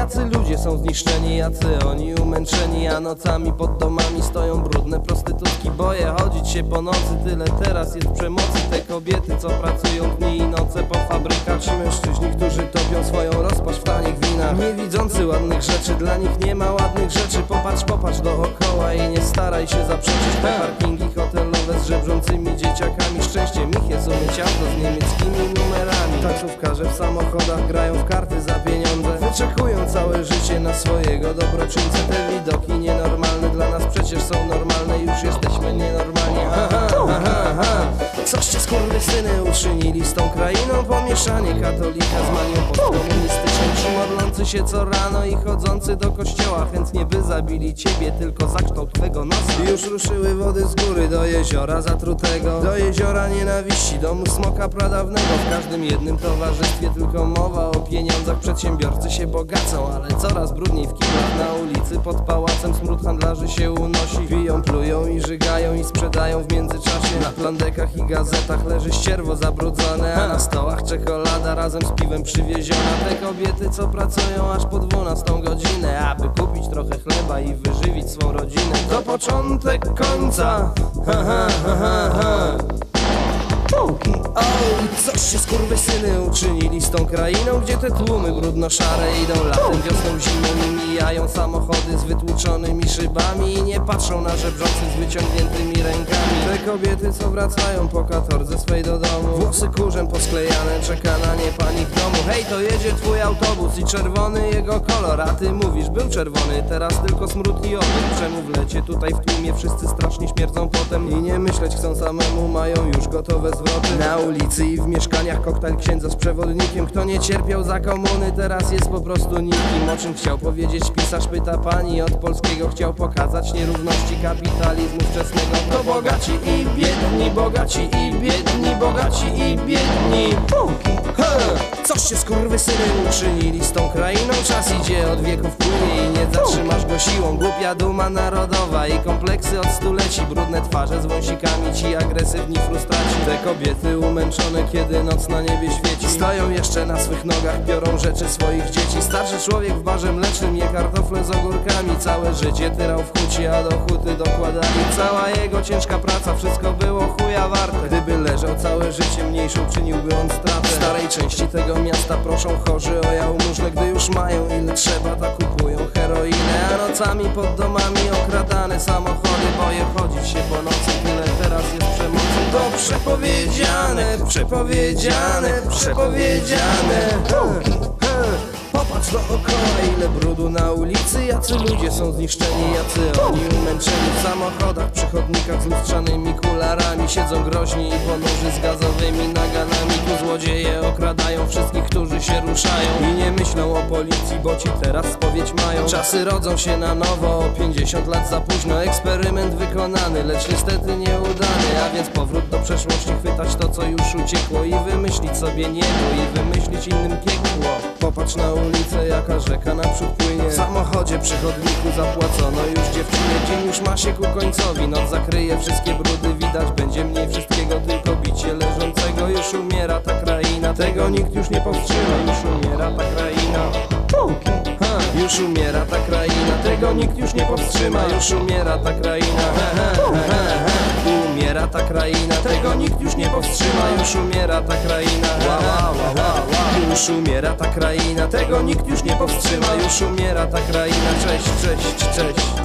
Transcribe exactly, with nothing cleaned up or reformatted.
Jacy ludzie są zniszczeni, jacy oni umęczeni, a nocami pod domami stoją brudne prostytutki. Boję chodzić się po nocy, tyle teraz jest przemocy. Te kobiety, co pracują dni i noce po fabrykach, ci mężczyźni, którzy topią swoją rozpacz w tanich winach. Nie widzący ładnych rzeczy, dla nich nie ma ładnych rzeczy. Popatrz, popatrz dookoła i nie staraj się zaprzeczyć. Te parkingi hotelowe z żebrzącymi dzieciakami, szczęściem ich jest umyć auto z niemieckimi numerami. Taksówkarze w samochodach grają w karty za pieniądze, wyczekują całe życie na swojego dobroczyńcę. Te widoki nienormalne dla nas przecież są normalne, już jesteśmy nienormalni. Aha, aha, aha. Coście skurwysyny uczynili z tą krainą, pomieszanie katolika z manią postkomunistyczną. Ci modlący się co rano i chodzący do kościoła chętnie by zabili ciebie tylko za kształt twego nosa. Już ruszyły wody z góry do jeziora zatrutego, do jeziora nienawiści, domu smoka pradawnego. W każdym jednym towarzystwie tylko mowa o pieniądzach. Przedsiębiorcy się bogacą, ale coraz brudniej w kinach. Na ulicy pod pałacem smród handlarzy się unosi. Piją, plują i żygają i sprzedają w międzyczasie. Na plandekach i gazetach leży ścierwo zabrudzone, a na stołach czekolada razem z piwem przywieziona. Te kobiety, co pracują aż po dwunastą godzinę, aby kupić trochę chleba i wyżywić swą rodzinę. To początek końca. Ha, ha, ha, ha, ha. Oj, coś się skurwysyny uczynili z tą krainą, gdzie te tłumy brudno-szare idą latem, wiosną, zimą i mijają samochody z wytłuczonymi szybami i nie patrzą na żebrzących z wyciągniętymi rękami. Te kobiety, co wracają po katordze swej do domu, włosy kurzem posklejane, czeka na nie pani w domu. Hej, to jedzie twój autobus i czerwony jego kolor, a ty mówisz, był czerwony, teraz tylko smród i odór. Czemu w lecie tutaj w tłumie wszyscy strasznie śmierdzą potem i nie myśleć chcą samemu, mają już gotowe zwroty. Na ulicy i w mieszkaniach koktajl księdza z przewodnikiem. Kto nie cierpiał za komuny, teraz jest po prostu nikim. O czym chciał powiedzieć pisarz, pyta pani od polskiego. Chciał pokazać nierówności kapitalizmu wczesnego. To bogaci i biedni, bogaci i biedni, bogaci i biedni. Coś się skurwysyny uczynili z tą krainą. Czas idzie, od wieków płynie i nie zatrzymasz go siłą. Głupia duma narodowa i kompleksy od stuleci. Brudne twarze z wąsikami, ci agresywni frustraci. Te kobiety umęczone, kiedy noc na niebie świeci, stoją jeszcze na swych nogach, biorą rzeczy swoich dzieci. Starszy człowiek w barze mlecznym je kartofle z ogórkami. Całe życie tyrał w huci, a do huty dokładali. Cała jego ciężka praca, wszystko było chuja warte. Gdyby leżał całe życie, mniejszą czyniłby on stratę. W starej części tego miasta proszą chorzy o jałmużnę. Gdy już mają ile trzeba, to kupują heroinę. A nocami pod domami okradane samochody. Boję chodzić się po nocy, tyle teraz jest przemocy. To przepowiedziane, przepowiedziane, przepowiedziane. Popatrz dookoła, ile brudu na ulicy. Jacy ludzie są zniszczeni, jacy oni umęczeni. W samochodach, przy chodnikach z lustrzanymi kularami siedzą groźni i ponurzy z gazowymi naganami. Tu złodzieje okradają wszystkich, którzy się ruszają i nie myślą o policji, bo ci teraz spowiedź mają. Czasy rodzą się na nowo, o pięćdziesiąt lat za późno. Eksperyment wykonany, lecz niestety nieudany. A więc powrót do przeszłości, chwytać to, co już uciekło i wymyślić sobie niebo i wymyślić innym piekło. Popatrz na ulicę, jaka rzeka naprzód płynie. W samochodzie przy chodniku zapłacono już dziewczynie. Dzień już ma się ku końcowi, noc zakryje wszystkie brudy. Widać będzie mniej wszystkiego, tylko bicie leżącego. Już umiera ta kraina, tego nikt już nie powstrzyma. Już umiera ta kraina. Ha, już umiera ta kraina, tego nikt już nie powstrzyma. Już umiera ta kraina. Ha, ha, ha, ha. Umiera ta kraina, tego nikt już nie powstrzyma. Już umiera ta kraina. Wa, wa, wa, wa, wa. Już umiera ta kraina, tego nikt już nie powstrzyma. Już umiera ta kraina. Cześć, cześć, cześć.